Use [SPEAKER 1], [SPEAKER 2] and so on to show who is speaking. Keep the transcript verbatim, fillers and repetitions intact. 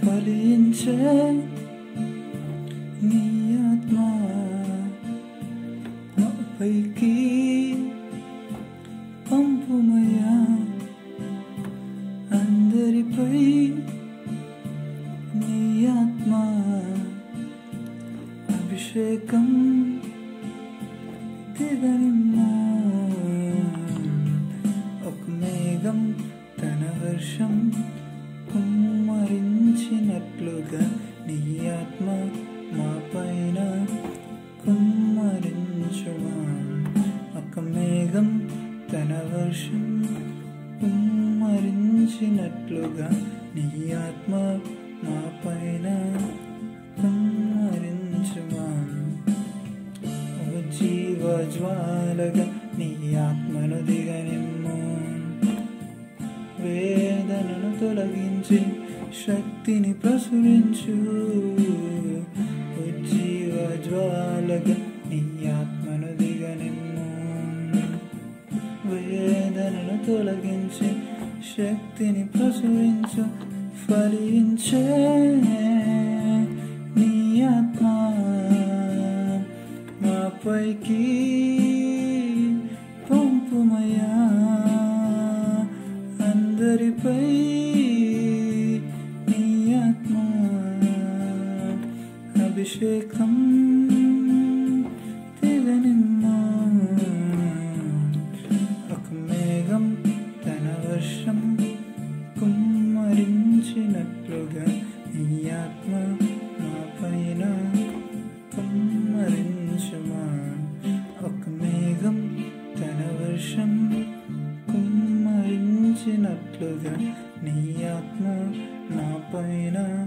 [SPEAKER 1] ఫలించే నీ ఆత్మ నాపైకి పంపుమయ్యా, అందరిపై నీ ఆత్మ అభిషేకం దిగనిమ్మా. ఒక మేఘం తన వర్షం కుమ్మరించినట్లుగా నీ ఆత్మ మా పైన కుమ్మరించుమా. ఒక మేఘం తన వర్షం కుమ్మరించినట్లుగా నీ ఆత్మ మా పైన కుమ్మరించుమా. ఓ జీవ జ్వాలగా నీ ఆత్మను దిగనిమ్ము, వేదనను తొలగించి శక్తిని ప్రసురించు. ఓ జీవ జ్వాలగా నీ ఆత్మను దిగనిమ్ము, వేదనను తొలగించి శక్తిని ప్రసురించు. ఫలించే నీ ఆత్మ మాపైకి పంపుమయ్యా, అందరిపై నీ ఆత్మ అభిషేకం దిగనిమ్మా. ఒక మేఘం తన వర్షం కుమ్మరించినట్లుగా నీ ఆత్మ మా పైన కుమ్మరించుమా. ఒక మేఘం తన వర్షం కుమ్మరించినట్లుగా నీ ఆత్మ నా పైన